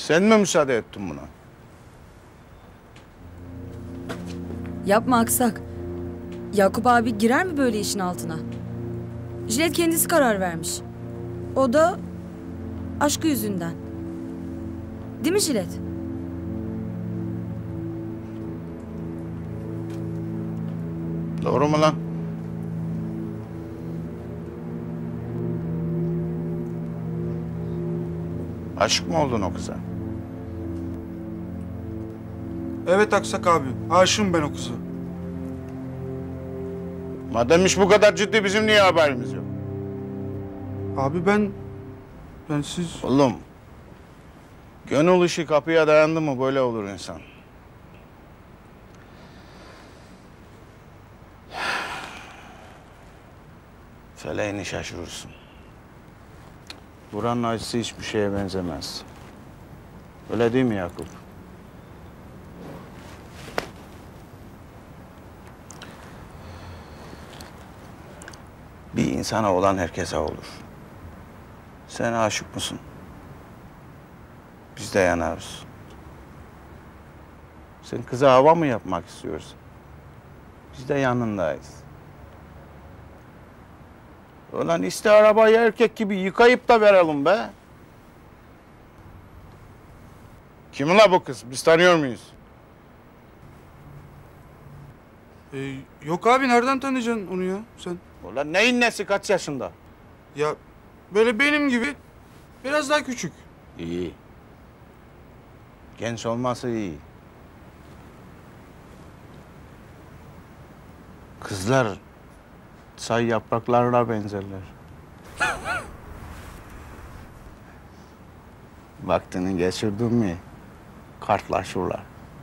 Sen mi müsaade ettin buna? Yapma Aksak. Yakup abi girer mi böyle işin altına? Jilet kendisi karar vermiş. O da aşkı yüzünden. Değil mi Jilet? Doğru mu lan? Aşık mı oldun o kıza? Evet Aksak abi. Aşığım ben o kıza. Madem iş bu kadar ciddi, bizim niye haberimiz yok? Abi ben siz... Oğlum, gönül işi kapıya dayandı mı böyle olur insan. Feleğini şaşırırsın. Buranın acısı hiçbir şeye benzemez. Öyle değil mi Yakup? Bir insana olan herkese olur. Sen aşık mısın? Biz de yanarız. Sen kıza hava mı yapmak istiyorsun? Biz de yanındayız. Ulan iste arabayı erkek gibi yıkayıp da verelim be. Kim la bu kız? Biz tanıyor muyuz? Yok abi nereden tanıyacaksın onu ya sen? Ulan neyin nesi, kaç yaşında? Ya böyle benim gibi biraz daha küçük. İyi. Genç olması iyi. Kızlar çay yapraklarına benzerler. Vaktini geçirdin mi kartlaşırlar.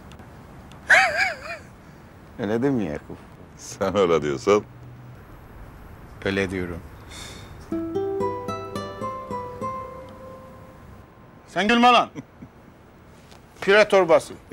Öyle değil mi Yakup? Sen öyle diyorsan. Öyle diyorum. Sen gülme lan. Pire torbası.